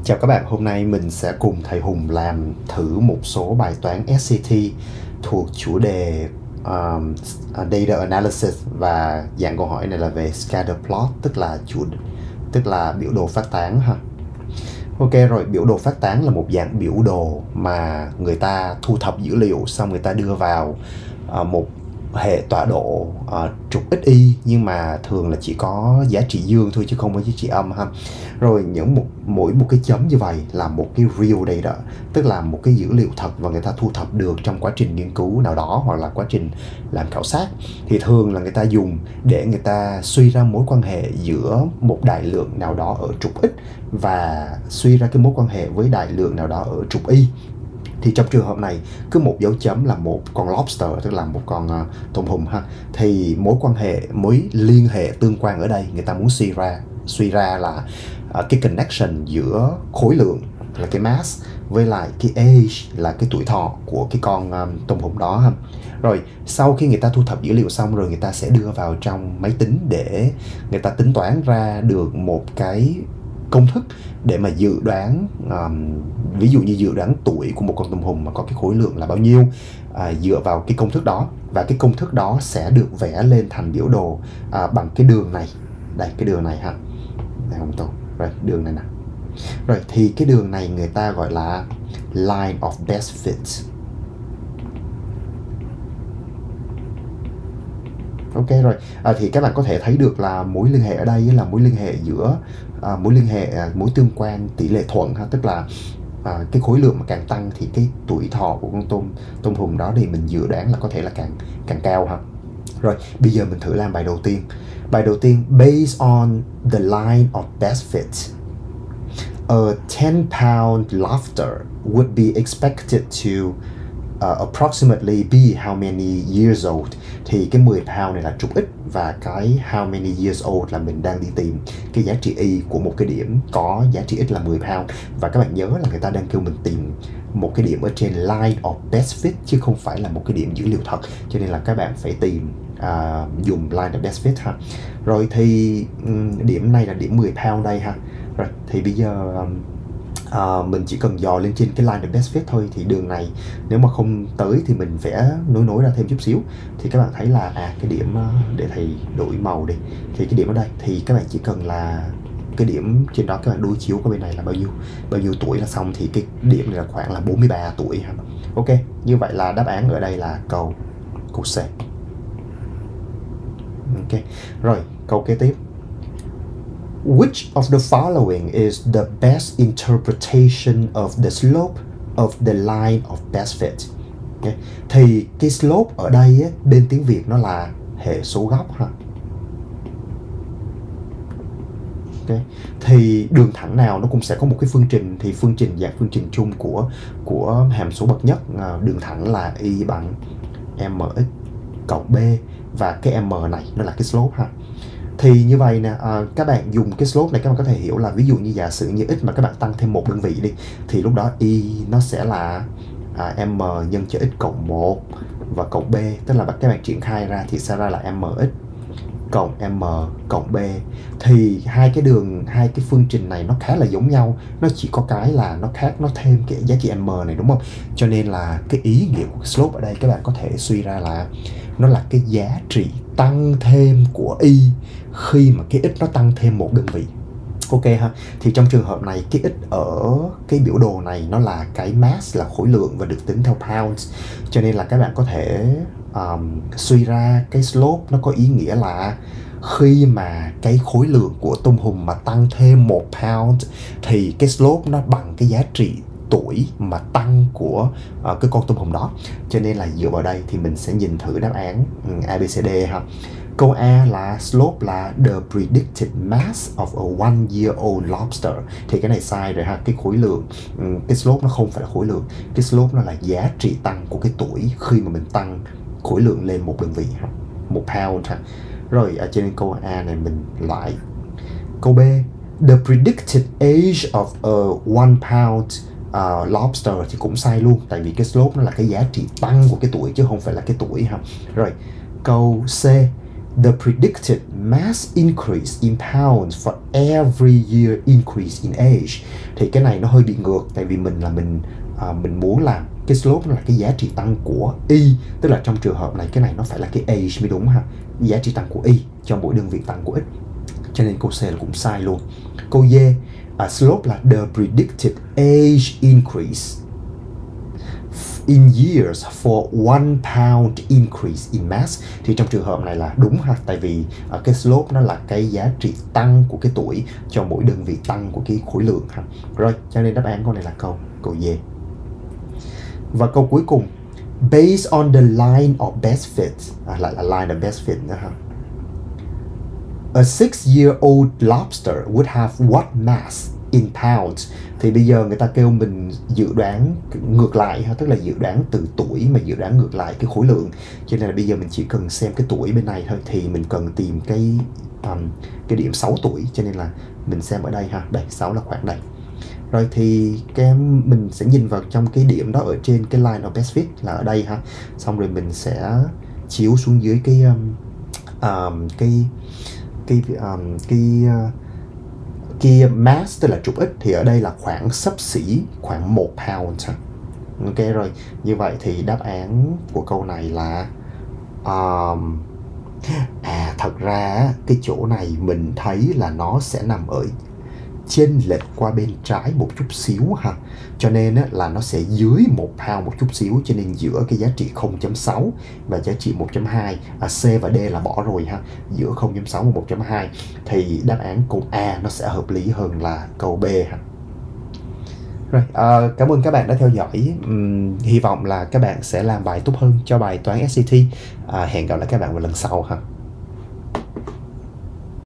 Chào các bạn, hôm nay mình sẽ cùng thầy Hùng làm thử một số bài toán SAT thuộc chủ đề Data Analysis, và dạng câu hỏi này là về Scatter Plot, tức là biểu đồ phát tán ha. Ok rồi, biểu đồ phát tán là một dạng biểu đồ mà người ta thu thập dữ liệu xong người ta đưa vào một hệ tọa độ trục XY, nhưng mà thường là chỉ có giá trị dương thôi chứ không có giá trị âm ha. Rồi mỗi một cái chấm như vậy là một cái real data, tức là một cái dữ liệu thật và người ta thu thập được trong quá trình nghiên cứu nào đó hoặc là quá trình làm khảo sát. Thì thường là người ta dùng để người ta suy ra mối quan hệ giữa một đại lượng nào đó ở trục X và suy ra cái mối quan hệ với đại lượng nào đó ở trục Y. Thì trong trường hợp này, cứ một dấu chấm là một con lobster, tức là một con tôm hùm ha. Thì mối liên hệ tương quan ở đây người ta muốn suy ra là cái connection giữa khối lượng là cái mass với lại cái age là cái tuổi thọ của cái con tôm hùm đó ha. Rồi sau khi người ta thu thập dữ liệu xong rồi, người ta sẽ đưa vào trong máy tính để người ta tính toán ra được một cái công thức để mà dự đoán, ví dụ như dự đoán tuổi của một con tôm hùm mà có cái khối lượng là bao nhiêu, dựa vào cái công thức đó. Và cái công thức đó sẽ được vẽ lên thành biểu đồ bằng cái đường này. Đây, cái đường này ha. Đây không tốt. Rồi, đường này nè. Rồi, thì cái đường này người ta gọi là line of best fit. Ok rồi, thì các bạn có thể thấy được là mối liên hệ ở đây là mối liên hệ giữa mối tương quan tỷ lệ thuận ha, tức là cái khối lượng mà càng tăng thì cái tuổi thọ của con tôm hùm đó thì mình dự đoán là có thể là càng cao ha. Rồi bây giờ mình thử làm bài đầu tiên. Bài đầu tiên, based on the line of best fit, a 10-pound lobster would be expected to approximately be how many years old. Thì cái 10 pound này là trục X và cái how many years old là mình đang đi tìm cái giá trị Y của một cái điểm có giá trị X là 10 pound. Và các bạn nhớ là người ta đang kêu mình tìm một cái điểm ở trên line of best fit chứ không phải là một cái điểm dữ liệu thật, cho nên là các bạn phải tìm dùng line of best fit ha. Rồi thì điểm này là điểm 10 pound đây ha. Rồi thì bây giờ mình chỉ cần dò lên trên cái line of best fit thôi. Thì đường này nếu mà không tới thì mình vẽ nối ra thêm chút xíu. Thì các bạn thấy là cái điểm, để thầy đổi màu đi, thì cái điểm ở đây thì các bạn chỉ cần là cái điểm trên đó các bạn đối chiếu qua bên này là bao nhiêu tuổi là xong. Thì cái điểm này là khoảng là 43 tuổi ha. Ok, như vậy là đáp án ở đây là câu C. Ok, rồi câu kế tiếp. Which of the following is the best interpretation of the slope of the line of best fit? Okay. Thì cái slope ở đây ấy, bên tiếng Việt nó là hệ số góc ha. Okay. Thì đường thẳng nào nó cũng sẽ có một cái phương trình. Thì phương trình chung của hàm số bậc nhất, đường thẳng là y bằng mx cộng b, và cái m này nó là cái slope ha. Thì như vậy nè, các bạn dùng cái slope này các bạn có thể hiểu là ví dụ như giả sử như x mà các bạn tăng thêm một đơn vị đi, thì lúc đó y nó sẽ là m nhân cho x cộng 1 và cộng b, tức là các bạn triển khai ra thì sẽ ra là mx cộng m cộng b. Thì hai cái phương trình này nó khá là giống nhau, nó chỉ có cái là nó khác, nó thêm cái giá trị m này, đúng không? Cho nên là cái ý nghĩa của cái slope ở đây các bạn có thể suy ra là nó là cái giá trị tăng thêm của y khi mà cái x nó tăng thêm một đơn vị. Ok ha. Thì trong trường hợp này cái x ở cái biểu đồ này nó là cái mass, là khối lượng và được tính theo pounds, cho nên là các bạn có thể suy ra cái slope nó có ý nghĩa là khi mà cái khối lượng của tôm hùm mà tăng thêm 1 pound thì cái slope nó bằng cái giá trị tuổi mà tăng của cái con tôm hùm đó. Cho nên là dựa vào đây thì mình sẽ nhìn thử đáp án ABCD ha. Câu A là slope là the predicted mass of a 1-year-old lobster. Thì cái này sai rồi ha. Cái khối lượng, cái slope nó không phải là khối lượng. Cái slope nó là giá trị tăng của cái tuổi khi mà mình tăng khối lượng lên một đơn vị ha, 1 pound ha. Rồi ở trên câu A này mình loại. Câu B, the predicted age of a 1-pound lobster thì cũng sai luôn, tại vì cái slope nó là cái giá trị tăng của cái tuổi chứ không phải là cái tuổi ha. Rồi câu C, The predicted mass increase in pounds for every year increase in age. Thì cái này nó hơi bị ngược, tại vì mình muốn làm cái slope là cái giá trị tăng của y, tức là trong trường hợp này cái này nó phải là cái age mới đúng ha, giá trị tăng của y cho mỗi đơn vị tăng của x, cho nên câu C là cũng sai luôn. Câu D, slope là the predicted age increase in years for 1 pound increase in mass. Thì trong trường hợp này là đúng ha, tại vì cái slope nó là cái giá trị tăng của cái tuổi cho mỗi đơn vị tăng của cái khối lượng ha. Rồi, cho nên đáp án câu này là câu D. Và câu cuối cùng, based on the line of best fit, lại là line of best fit nữa ha. A 6-year-old lobster would have what mass in pounds? Thì bây giờ người ta kêu mình dự đoán ngược lại ha, tức là dự đoán từ tuổi mà dự đoán ngược lại cái khối lượng. Cho nên là bây giờ mình chỉ cần xem cái tuổi bên này thôi, thì mình cần tìm cái điểm 6 tuổi, cho nên là mình xem ở đây ha. Đây, 6 là khoảng đây. Rồi thì mình sẽ nhìn vào trong cái điểm đó ở trên cái line of best fit là ở đây ha. Xong rồi mình sẽ chiếu xuống dưới cái mass, tức là trục x, thì ở đây là khoảng xấp xỉ khoảng 1 pound ha. Ok rồi, như vậy thì đáp án của câu này là thật ra cái chỗ này mình thấy là nó sẽ nằm ở chênh lệch qua bên trái một chút xíu ha, cho nên là nó sẽ dưới 1 pound một chút xíu, cho nên giữa cái giá trị 0.6 và giá trị 1.2, C và D là bỏ rồi ha, giữa 0.6 và 1.2 thì đáp án câu A nó sẽ hợp lý hơn là câu B ha. Rồi, cảm ơn các bạn đã theo dõi. Hy vọng là các bạn sẽ làm bài tốt hơn cho bài toán SAT. Hẹn gặp lại các bạn vào lần sau ha.